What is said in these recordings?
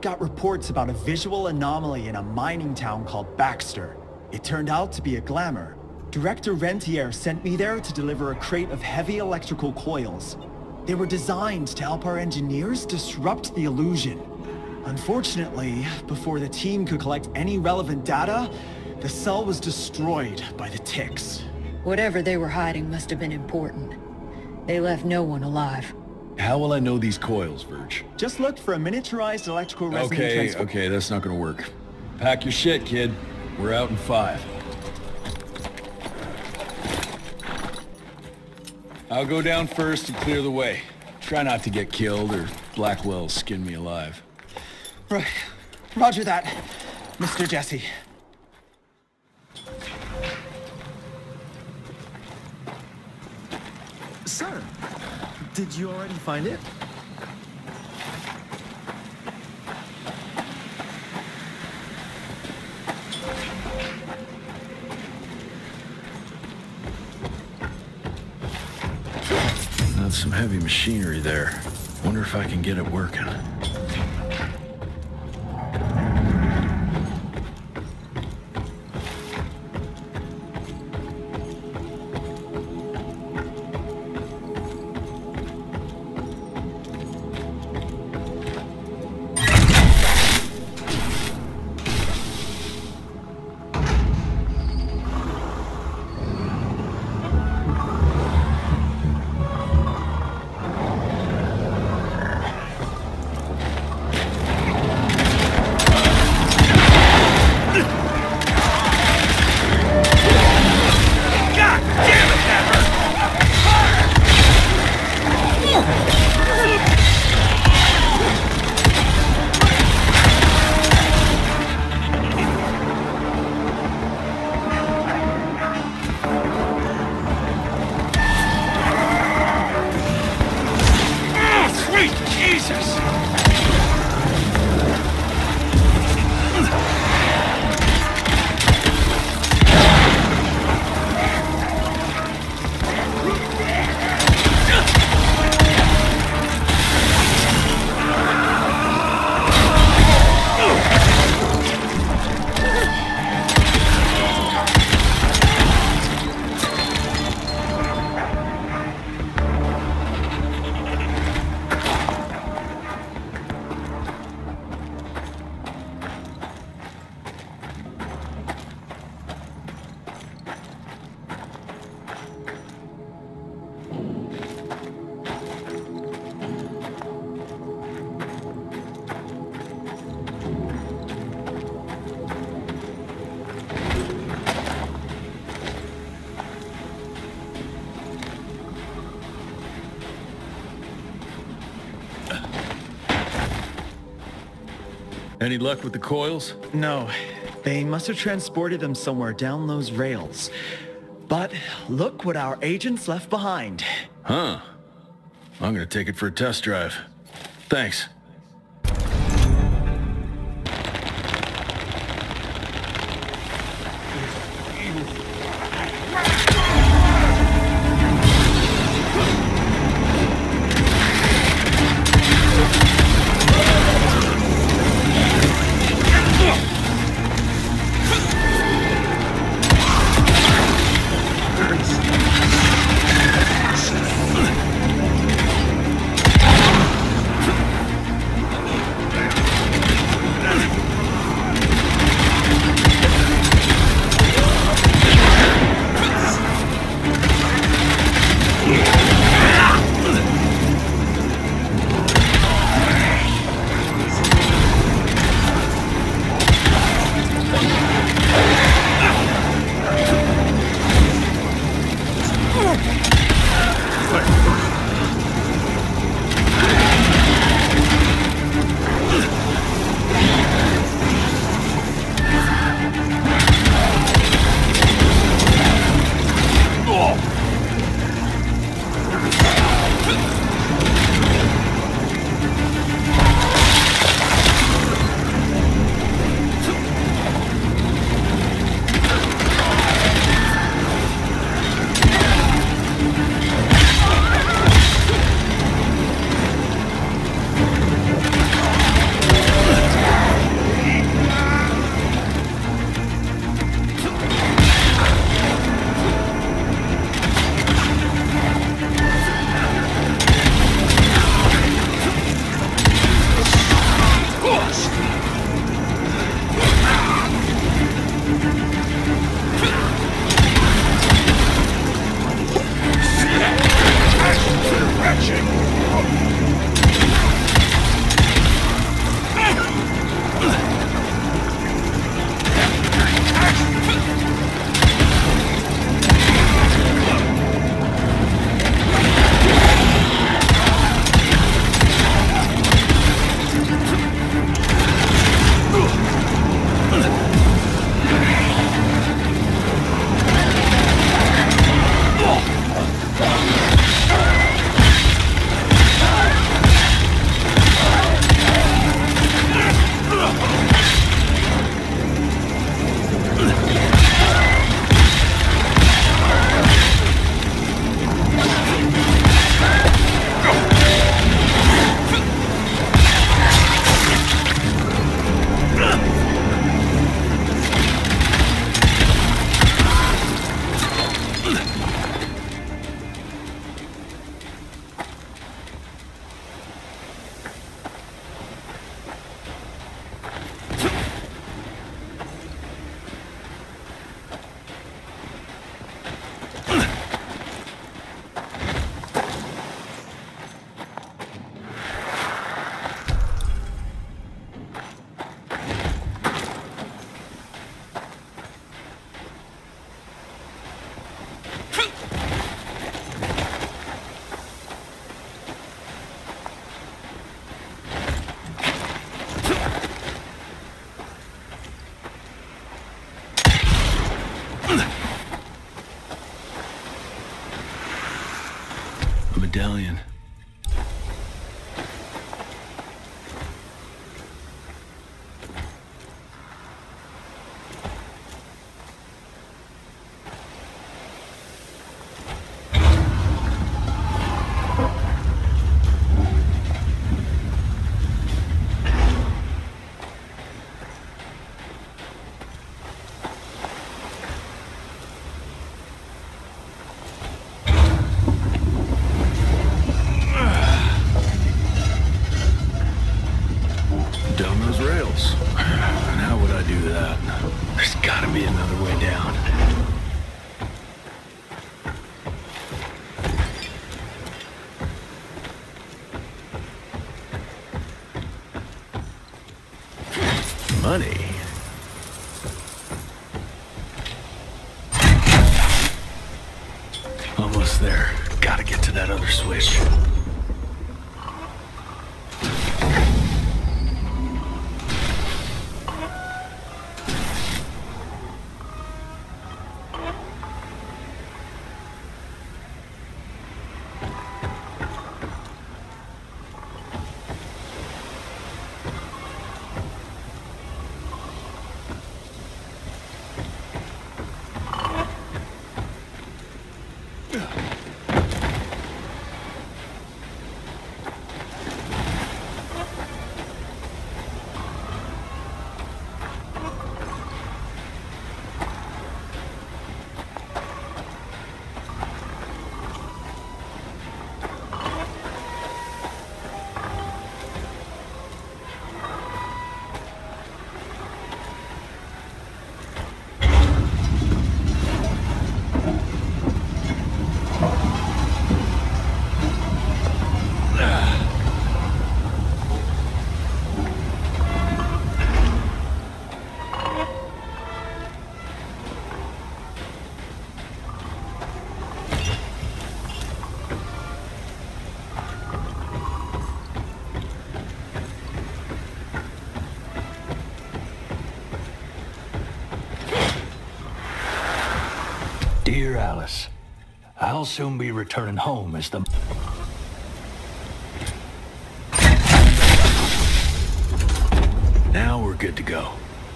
got reports about a visual anomaly in a mining town called Baxter. It turned out to be a glamour. Director Rentier sent me there to deliver a crate of heavy electrical coils. They were designed to help our engineers disrupt the illusion. Unfortunately, before the team could collect any relevant data, the cell was destroyed by the ticks. Whatever they were hiding must have been important. They left no one alive. How will I know these coils, Verge? Just look for a miniaturized electrical resonance Okay, that's not gonna work. Pack your shit, kid. We're out in 5. I'll go down first and clear the way. Try not to get killed or Blackwell skin me alive. Right. Roger that, Mr. Jesse. Sir, did you already find it? That's some heavy machinery there. Wonder if I can get it working. Any luck with the coils? No, they must have transported them somewhere down those rails. But look what our agents left behind. Huh. I'm gonna take it for a test drive. Thanks. medallion. Down those rails. And how would I do that? There's gotta be another way down. Money. Almost there. Gotta get to that other switch. Dear Alice, I'll soon be returning home as the... Now we're good to go.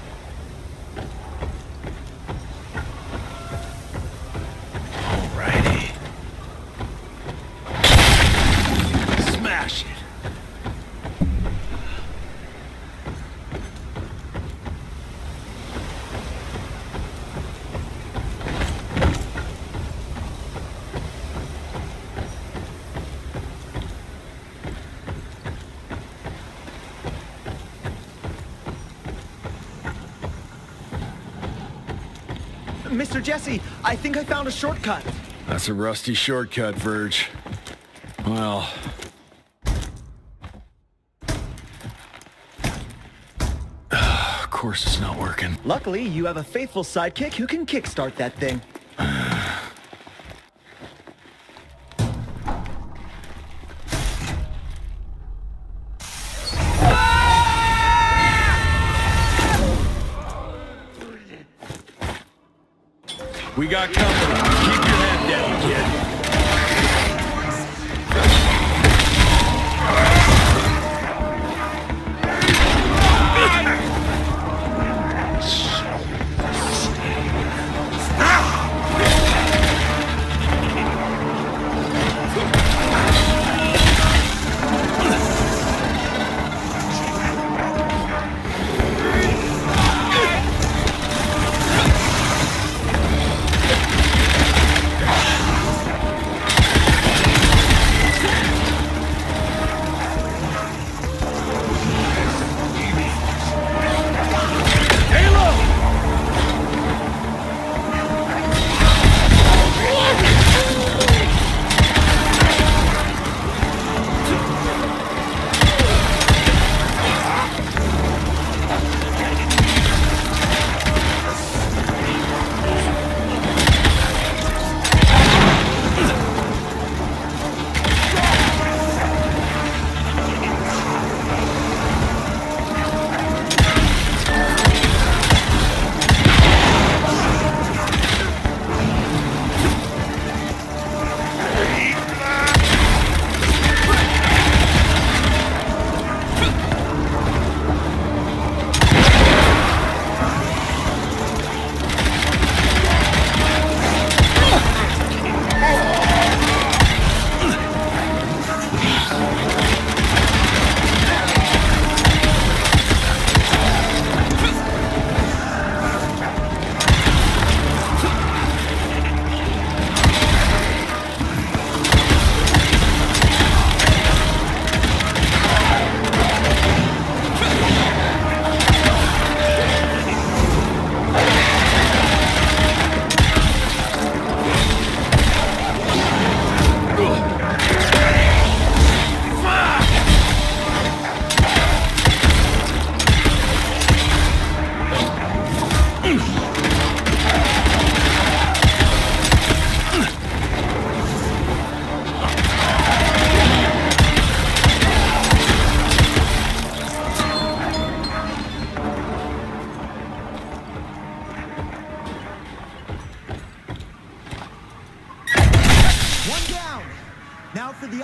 Alrighty. Smash it. Mr. Jesse, I think I found a shortcut. That's a rusty shortcut, Verge. Well... of course it's not working. Luckily, you have a faithful sidekick who can kickstart that thing. We got company. Keep your head down, kid.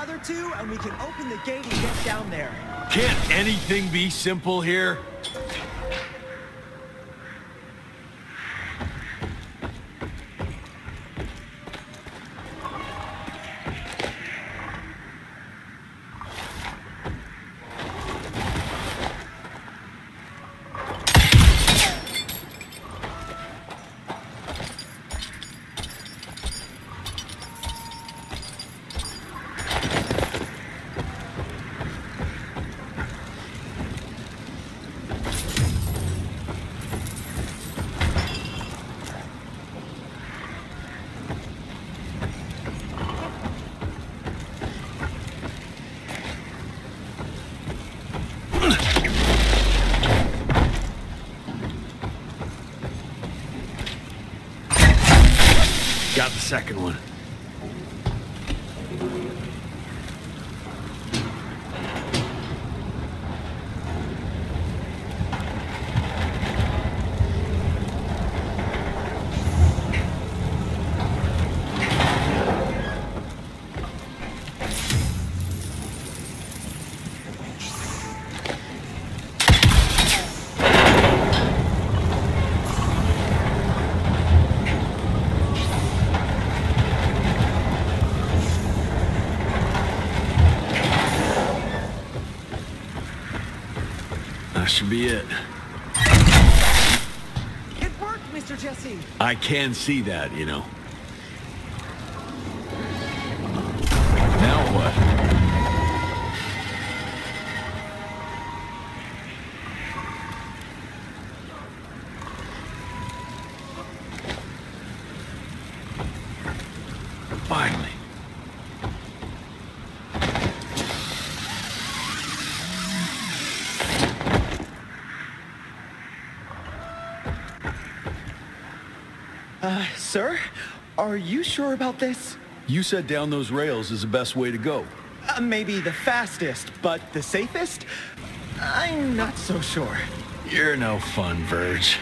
other two, and we can open the gate and get down there. Can't anything be simple here? Got the second one. That should be it. It worked, Mr. Jesse. I can see that, you know. Now what? Finally. Sir? Are you sure about this? You said down those rails is the best way to go. Maybe the fastest, but the safest? I'm not so sure. You're no fun, Verge.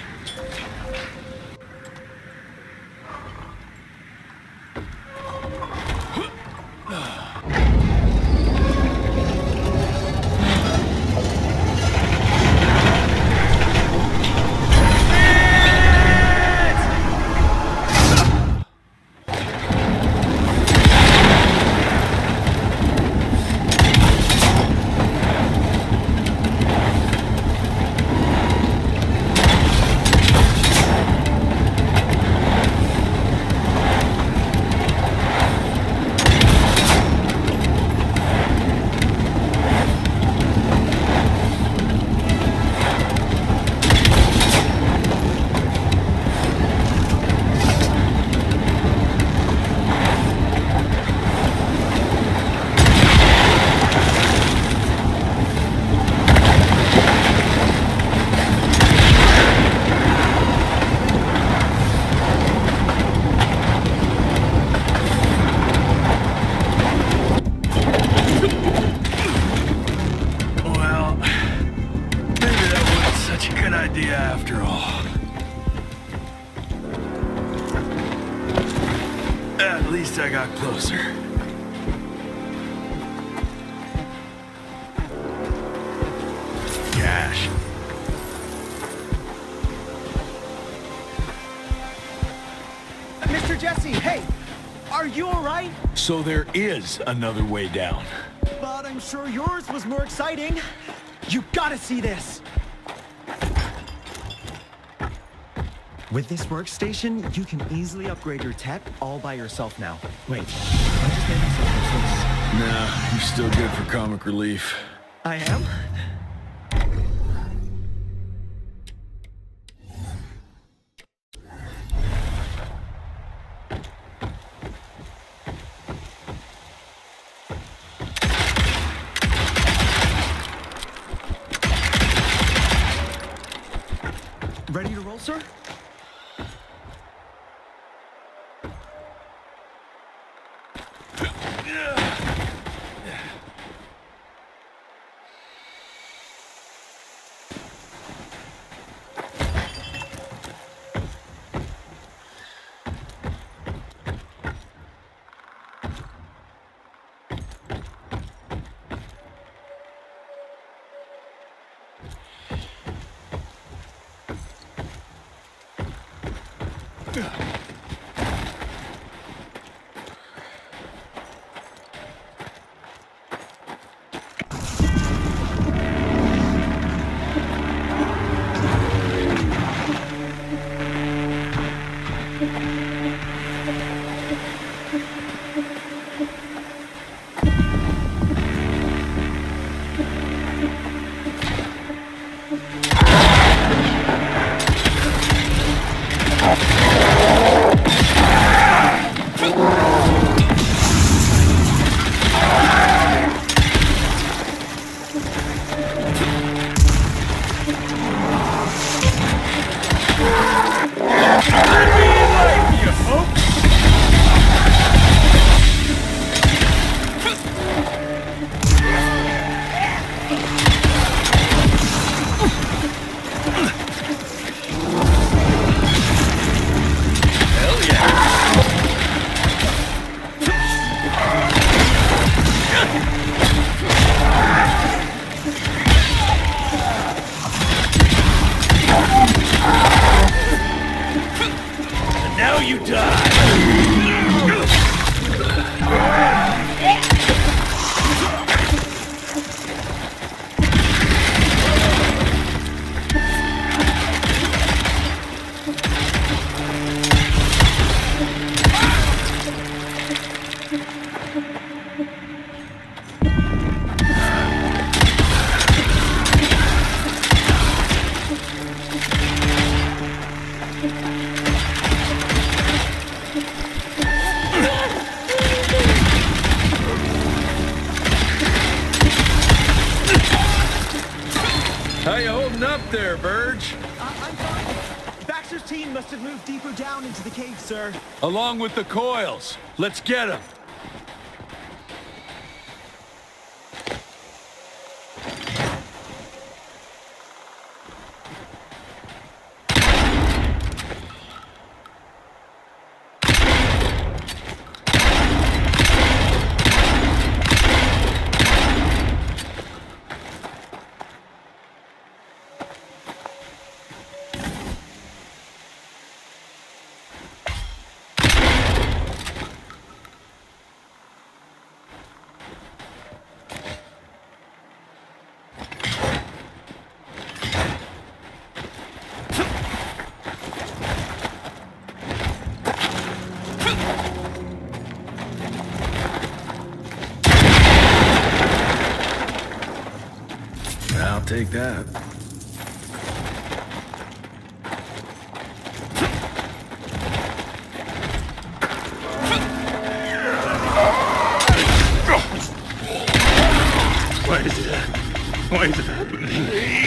After all. At least I got closer. Gosh. Mr. Jesse, hey! Are you alright? So there is another way down. But I'm sure yours was more exciting. You gotta see this! With this workstation, you can easily upgrade your tech all by yourself now. Wait, I just made myself useless. Nah, you're still good for comic relief. I am? Ready to roll, sir? How you holding up there, Verge? I'm fine. Baxter's team must have moved deeper down into the cave, sir. Along with the coils. Let's get them. I'll take that. Why is it happening?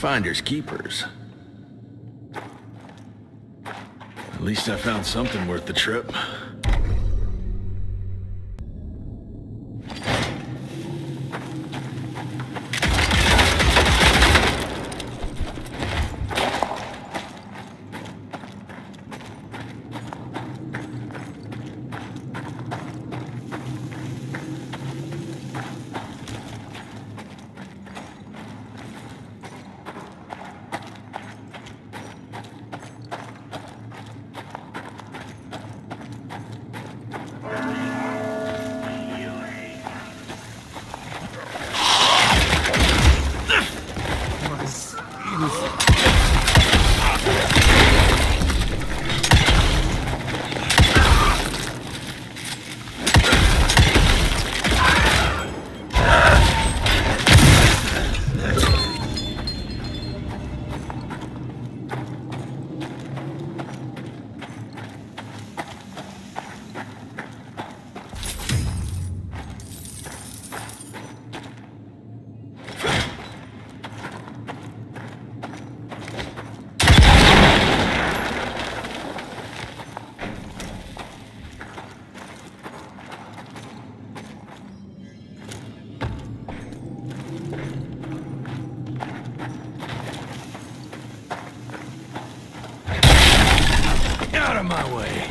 Finders keepers. At least I found something worth the trip. Out of my way.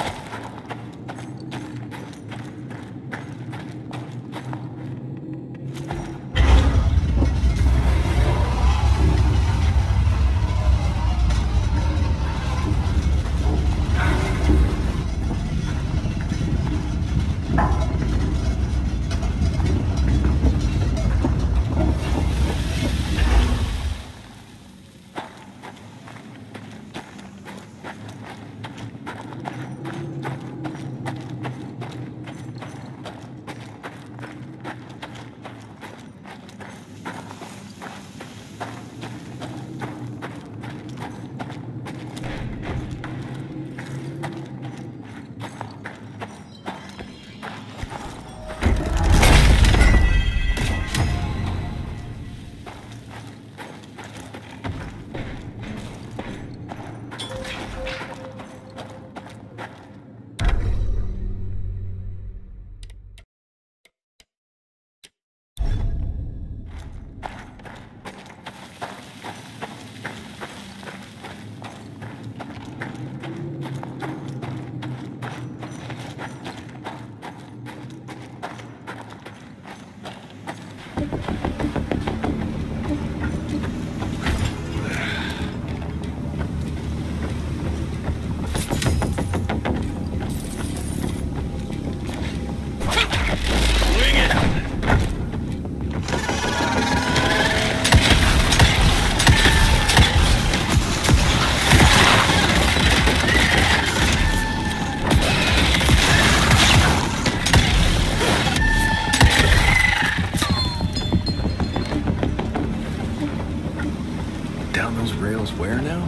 Where now?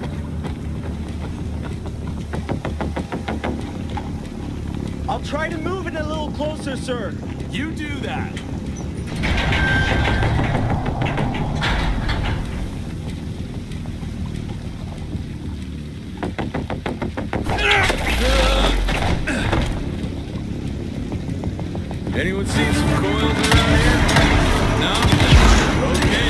I'll try to move it a little closer, sir. You do that. Anyone seen some coils around here? No? Okay.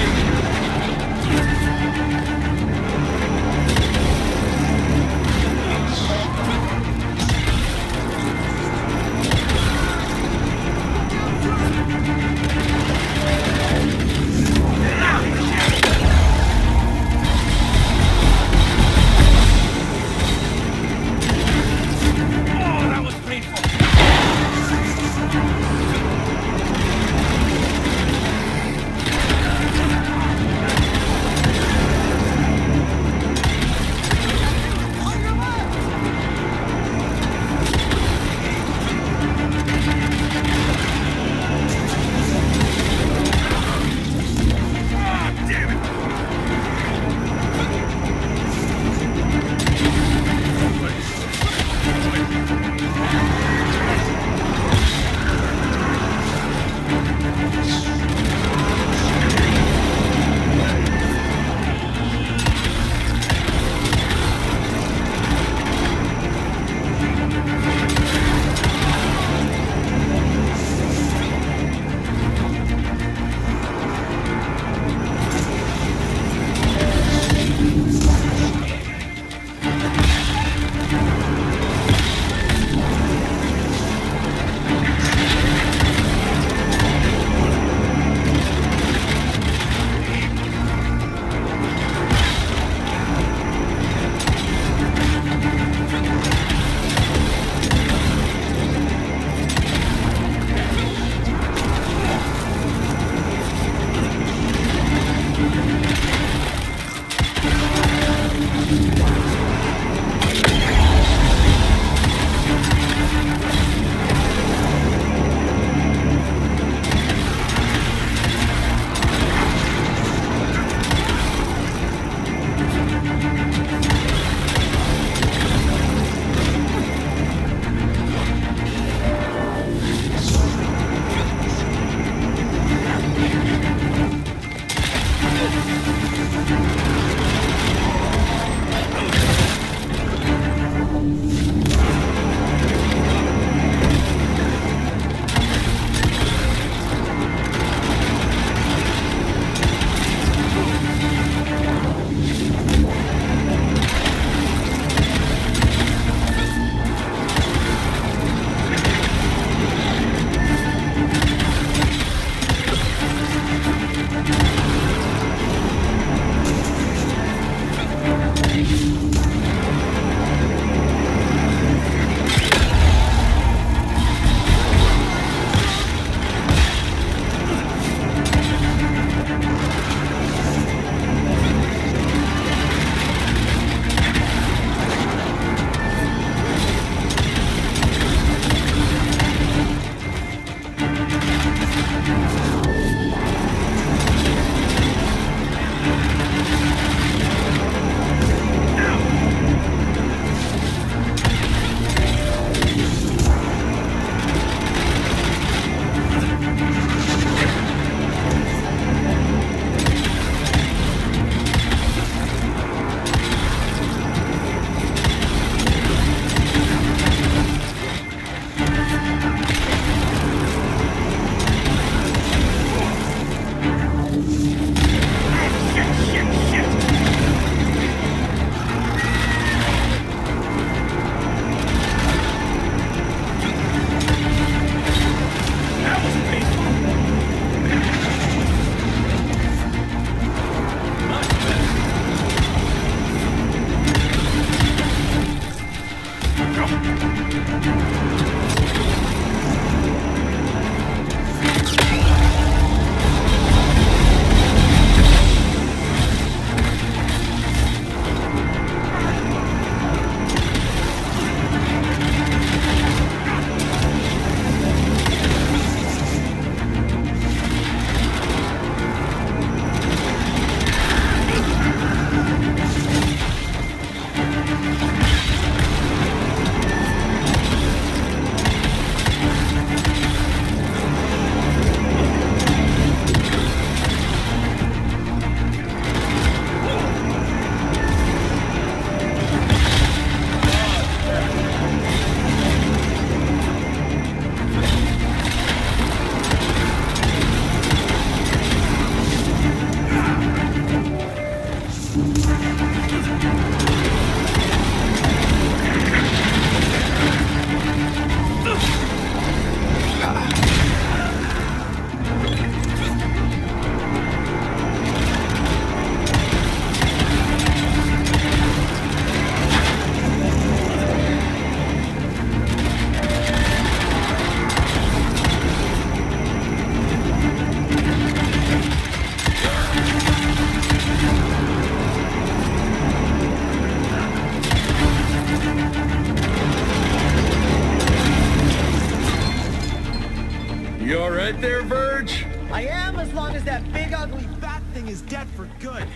right there, Verge? I am, as long as that big ugly bat thing is dead for good.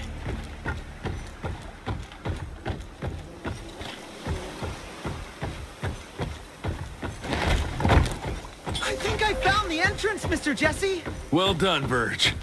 I think I found the entrance, Mr. Jesse. Well done, Verge.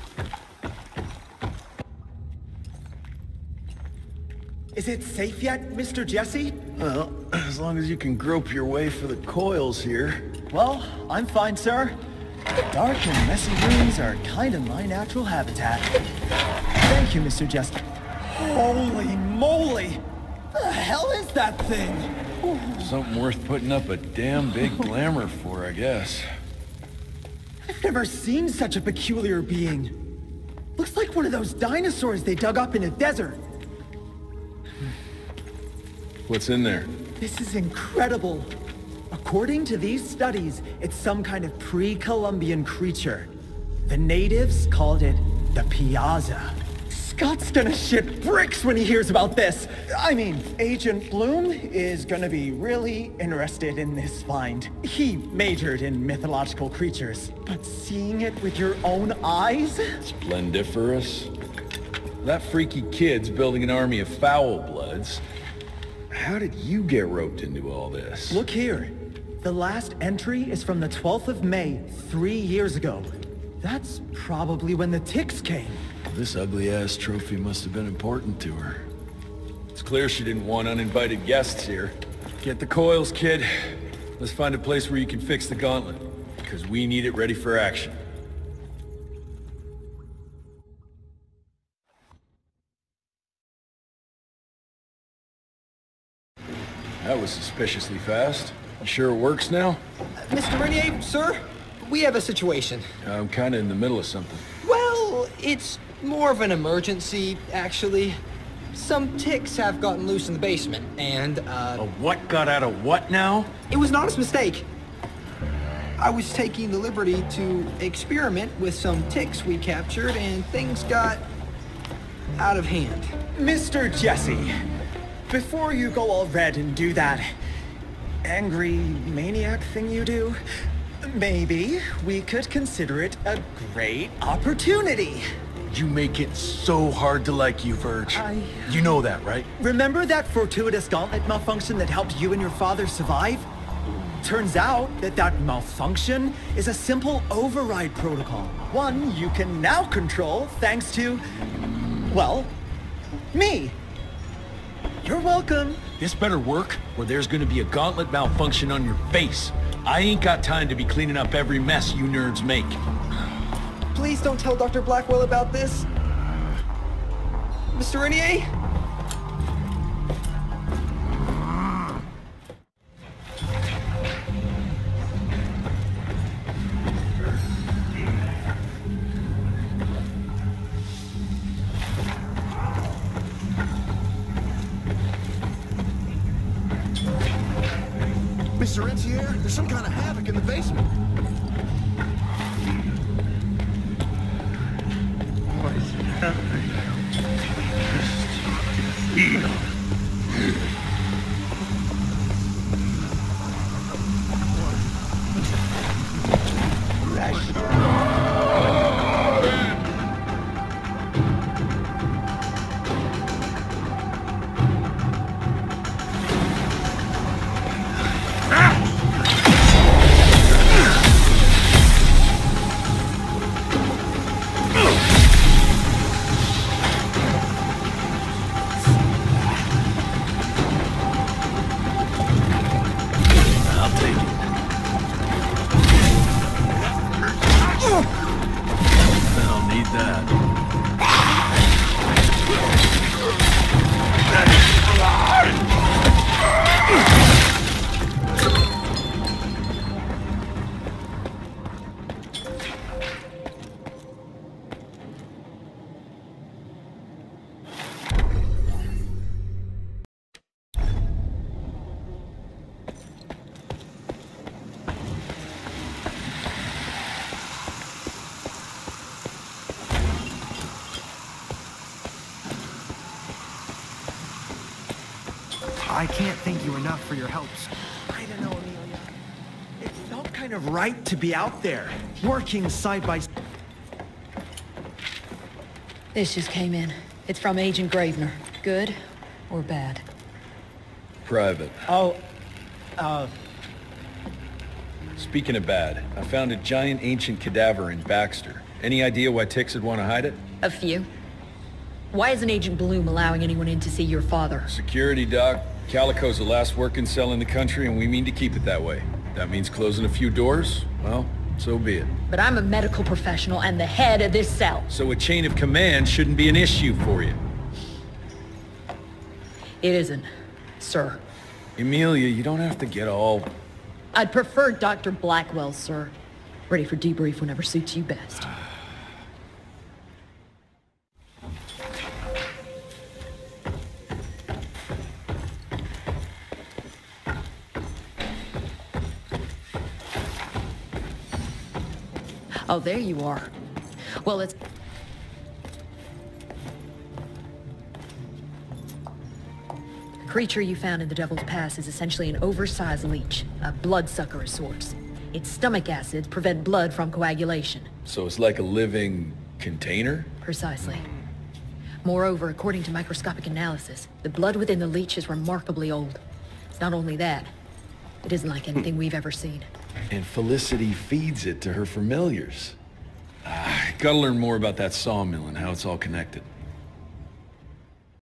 Is it safe yet, Mr. Jesse? Well, as long as you can grope your way for the coils here. Well, I'm fine, sir. The dark and messy rooms are kind of my natural habitat. Thank you, Mr. Jesse. Holy moly! The hell is that thing? Something worth putting up a damn big glamour for, I guess. I've never seen such a peculiar being. Looks like one of those dinosaurs they dug up in a desert. What's in there? This is incredible. According to these studies, it's some kind of pre-Columbian creature. The natives called it the Piazza. Scott's gonna shit bricks when he hears about this. I mean, Agent Bloom is gonna be really interested in this find. He majored in mythological creatures, but seeing it with your own eyes? Splendiferous. That freaky kid's building an army of foul bloods. How did you get roped into all this? Look here. The last entry is from the 12th of May, 3 years ago. That's probably when the ticks came. This ugly-ass trophy must have been important to her. It's clear she didn't want uninvited guests here. Get the coils, kid. Let's find a place where you can fix the gauntlet, because we need it ready for action. That was suspiciously fast. You sure it works now? Mr. Rentier, sir, we have a situation. I'm kind of in the middle of something. Well, it's more of an emergency, actually. Some ticks have gotten loose in the basement, and, A what got out of what now? it was an honest mistake. I was taking the liberty to experiment with some ticks we captured, and things got out of hand. Mr. Jesse, before you go all red and do that angry maniac thing you do, maybe we could consider it a great opportunity. You make it so hard to like you, Verge. You know that, right? Remember that fortuitous gauntlet malfunction that helped you and your father survive? Turns out that malfunction is a simple override protocol. One you can now control thanks to, well, me. You're welcome. This better work, or there's gonna be a gauntlet malfunction on your face. I ain't got time to be cleaning up every mess you nerds make. Please don't tell Dr. Blackwell about this. Mr. Rentier? Mr. Rentier, there's some kind of havoc in the basement. What is happening? I can't thank you enough for your help. I don't know, Amelia. It felt kind kind of right to be out there, working side by side. This just came in. It's from Agent Gravener. Good or bad? Private. Oh, Speaking of bad, I found a giant ancient cadaver in Baxter. Any idea why Tix would want to hide it? A few. Why isn't Agent Bloom allowing anyone in to see your father? Security, Doc. Calico's the last working cell in the country, and we mean to keep it that way. That means closing a few doors? Well, so be it. But I'm a medical professional and the head of this cell. So a chain of command shouldn't be an issue for you. It isn't, sir. Emilia, you don't have to get all... I'd prefer Dr. Blackwell, sir. Ready for debrief whenever suits you best. Oh, there you are. Well, it's... The creature you found in the Devil's Pass is essentially an oversized leech, a bloodsucker of sorts. Its stomach acids prevent blood from coagulation. So it's like a living container? Precisely. Moreover, according to microscopic analysis, the blood within the leech is remarkably old. It's not only that, it isn't like anything we've ever seen. And Felicity feeds it to her familiars. Gotta learn more about that sawmill and how it's all connected.